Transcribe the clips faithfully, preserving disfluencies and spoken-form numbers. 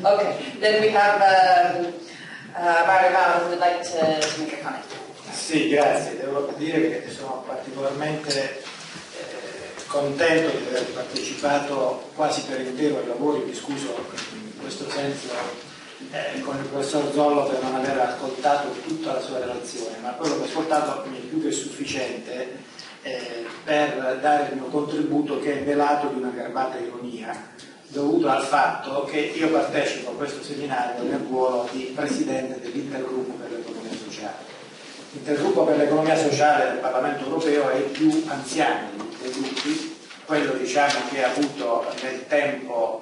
Okay, then we have um, uh, Mario Mauro who would like to, to make a comment. Sì, grazie. Devo dire che sono particolarmente eh, contento di aver partecipato quasi per intero ai lavori, mi scuso in questo senso eh, con il professor Zollo per non aver ascoltato tutta la sua relazione, ma quello che ho ascoltato mi è più che sufficiente eh, per dare il mio contributo, che è velato di una garbata ironia, dovuto al fatto che io partecipo a questo seminario nel ruolo di presidente dell'Intergruppo per l'economia sociale. L'Intergruppo per l'economia sociale del Parlamento europeo è il più anziano dei gruppi, quello diciamo che ha avuto nel tempo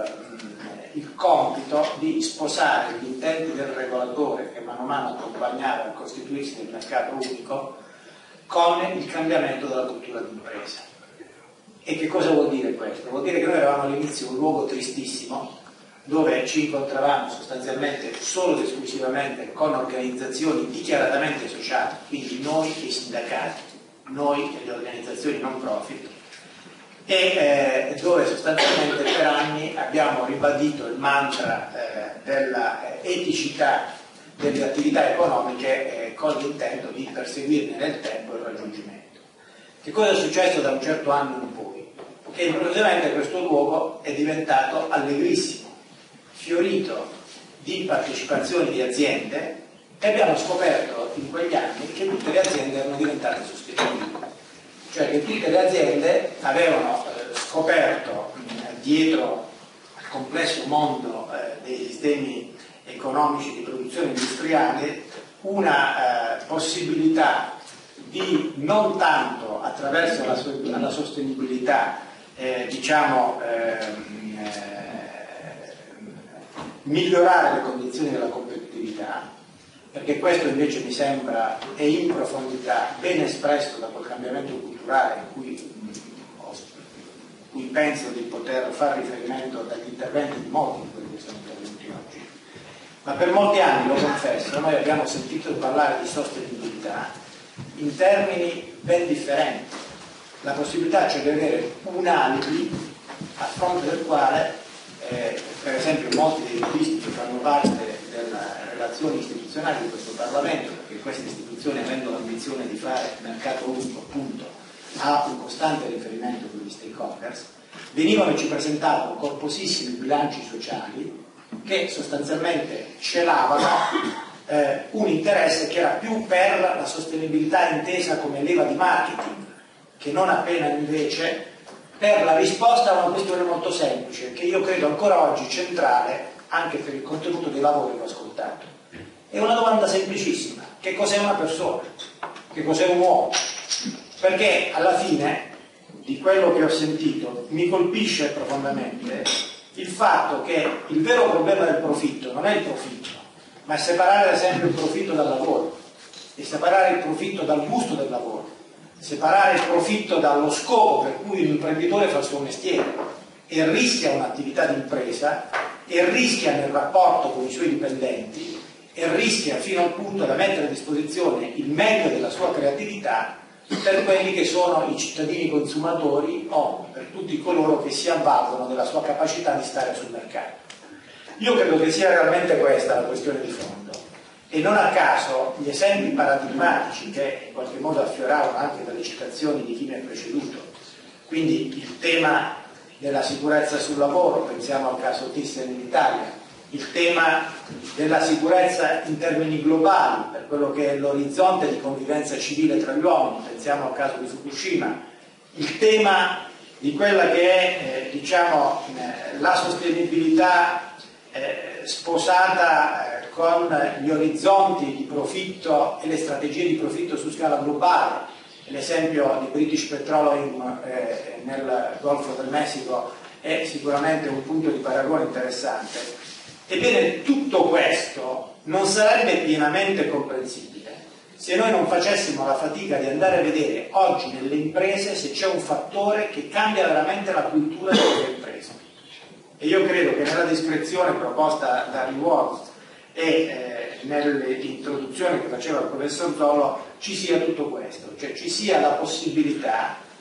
eh, il compito di sposare gli intenti del regolatore che mano a mano accompagnava il costituirsi del mercato unico con il cambiamento della cultura d'impresa. E che cosa vuol dire questo? Vuol dire che noi eravamo all'inizio un luogo tristissimo, dove ci incontravamo sostanzialmente solo ed esclusivamente con organizzazioni dichiaratamente sociali, quindi noi e i sindacati, noi e le organizzazioni non profit, e eh, dove sostanzialmente per anni abbiamo ribadito il mantra eh, della eh, eticità delle attività economiche eh, con l'intento di perseguirne nel tempo il raggiungimento. Che cosa è successo da un certo anno in poi? Che improvvisamente questo luogo è diventato allegrissimo, fiorito di partecipazioni di aziende, e abbiamo scoperto in quegli anni che tutte le aziende erano diventate sostenibili, cioè che tutte le aziende avevano eh, scoperto mh, dietro al complesso mondo eh, dei sistemi economici di produzione industriale una eh, possibilità di non tanto attraverso la, so la sostenibilità eh, diciamo ehm, eh, migliorare le condizioni della competitività, perché questo invece mi sembra è in profondità ben espresso da quel cambiamento culturale in cui, mh, cui penso di poter fare riferimento dagli interventi di molti di quelli che sono intervenuti oggi. Ma per molti anni, lo confesso, noi abbiamo sentito parlare di sostenibilità in termini ben differenti, la possibilità cioè di avere un alibi a fronte del quale eh, per esempio molti dei giuristi che fanno parte delle relazioni istituzionali di questo Parlamento, perché questa istituzione, avendo l'ambizione di fare mercato unico appunto, ha un costante riferimento con gli stakeholders, venivano e ci presentavano corposissimi bilanci sociali che sostanzialmente celavano eh, un interesse che era più per la sostenibilità intesa come leva di marketing, che non appena invece per la risposta a una questione molto semplice, che io credo ancora oggi centrale anche per il contenuto dei lavori che ho ascoltato. È una domanda semplicissima: che cos'è una persona? Che cos'è un uomo? Perché alla fine di quello che ho sentito mi colpisce profondamente il fatto che il vero problema del profitto non è il profitto, ma è separare ad esempio il profitto dal lavoro, e separare il profitto dal gusto del lavoro, separare il profitto dallo scopo per cui l'imprenditore fa il suo mestiere e rischia un'attività di impresa, e rischia nel rapporto con i suoi dipendenti, e rischia fino al punto da mettere a disposizione il meglio della sua creatività per quelli che sono i cittadini consumatori o per tutti coloro che si avvalgono della sua capacità di stare sul mercato. Io credo che sia realmente questa la questione di fondo, e non a caso gli esempi paradigmatici che in qualche modo affioravano anche dalle citazioni di chi mi ha preceduto, quindi il tema della sicurezza sul lavoro, pensiamo al caso Thyssen in Italia, il tema della sicurezza in termini globali per quello che è l'orizzonte di convivenza civile tra gli uomini, pensiamo al caso di Fukushima, il tema di quella che è eh, diciamo, eh, la sostenibilità eh, sposata eh, con gli orizzonti di profitto e le strategie di profitto su scala globale. L'esempio di British Petroleum eh, nel Golfo del Messico è sicuramente un punto di paragone interessante. Ebbene, tutto questo non sarebbe pienamente comprensibile se noi non facessimo la fatica di andare a vedere oggi nelle imprese se c'è un fattore che cambia veramente la cultura delle imprese. E io credo che nella descrizione proposta da Reward e eh, nell'introduzione che faceva il professor Zollo ci sia tutto questo, cioè ci sia la possibilità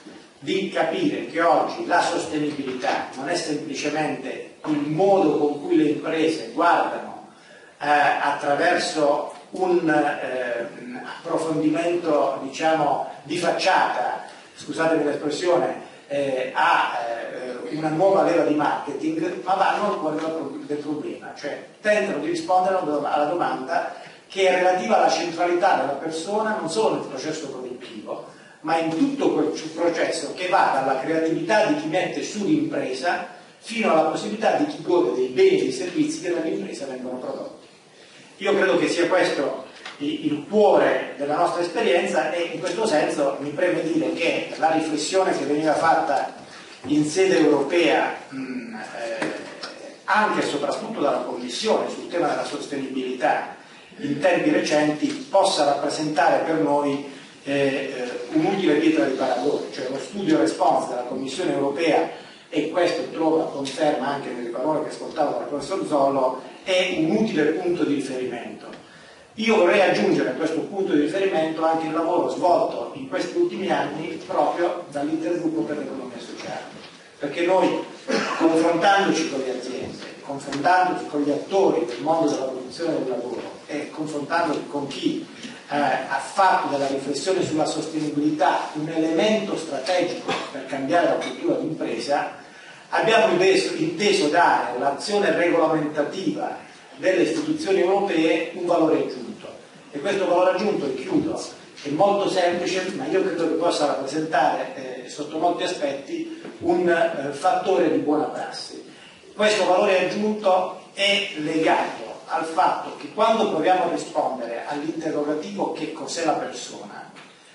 di capire che oggi la sostenibilità non è semplicemente il modo con cui le imprese guardano eh, attraverso un eh, approfondimento, diciamo, di facciata, scusatemi l'espressione, eh, a eh, una nuova leva di marketing, ma vanno al cuore del problema, cioè tentano di rispondere alla domanda che è relativa alla centralità della persona non solo nel processo produttivo, ma in tutto quel processo che va dalla creatività di chi mette su l'impresa fino alla possibilità di chi gode dei beni e dei servizi che dall'impresa vengono prodotti. Io credo che sia questo il cuore della nostra esperienza e in questo senso mi preme dire che la riflessione che veniva fatta in sede europea mh, eh, anche e soprattutto dalla Commissione sul tema della sostenibilità in tempi recenti possa rappresentare per noi eh, un'utile pietra di paragone, cioè lo studio response della Commissione europea, e questo trova conferma anche nelle parole che ascoltavo dal professor Zollo, è un utile punto di riferimento. Io vorrei aggiungere a questo punto di riferimento anche il lavoro svolto in questi ultimi anni proprio dall'Intergruppo per l'Economia Sociale, perché noi, confrontandoci con le aziende, confrontandoci con gli attori del mondo della produzione del lavoro e confrontandoci con chi eh, ha fatto della riflessione sulla sostenibilità un elemento strategico per cambiare la cultura d'impresa, abbiamo inteso, inteso dare all'azione regolamentativa delle istituzioni europee un valore aggiunto, e questo valore aggiunto, e chiudo, è molto semplice, ma io credo che possa rappresentare eh, sotto molti aspetti un eh, fattore di buona prassi. Questo valore aggiunto è legato al fatto che quando proviamo a rispondere all'interrogativo che cos'è la persona,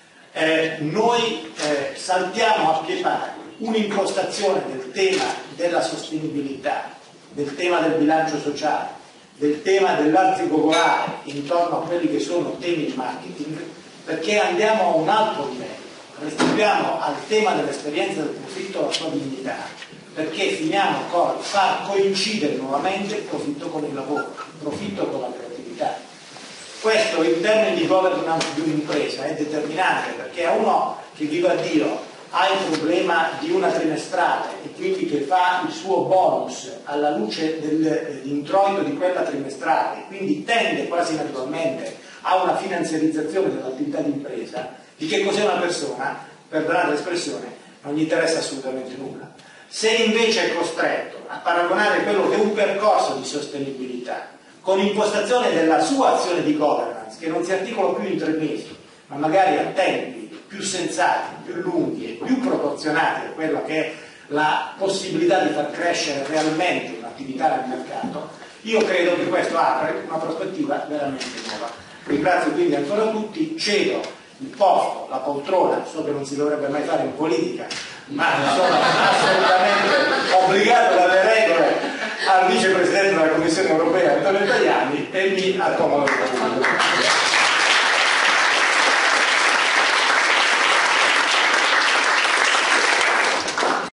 eh, noi eh, saltiamo a pie pari un'impostazione del tema della sostenibilità, del tema del bilancio sociale, del tema dell'arzigogolare intorno a quelli che sono temi di marketing, perché andiamo a un altro livello, restituiamo al tema dell'esperienza del profitto la sua dignità, perché finiamo con far coincidere nuovamente il profitto con il lavoro, il profitto con la creatività. Questo in termini di governance di un'impresa è determinante, perché a uno che, viva Dio, ha il problema di una trimestrale e quindi che fa il suo bonus alla luce dell'introito di quella trimestrale, quindi tende quasi naturalmente a una finanziarizzazione dell'attività di impresa, di che cos'è una persona, perdonate l'espressione, non gli interessa assolutamente nulla. Se invece è costretto a paragonare quello che è un percorso di sostenibilità con impostazione della sua azione di governance, che non si articola più in tre mesi, ma magari a tempi più sensati, più lunghi e più proporzionati a quella che è la possibilità di far crescere realmente un'attività nel mercato, io credo che questo apre una prospettiva veramente nuova. Ringrazio quindi ancora tutti, cedo il posto, la poltrona, so che non si dovrebbe mai fare in politica, ma sono assolutamente obbligato dalle regole al vicepresidente della Commissione europea Antonio Tajani e mi accomodo.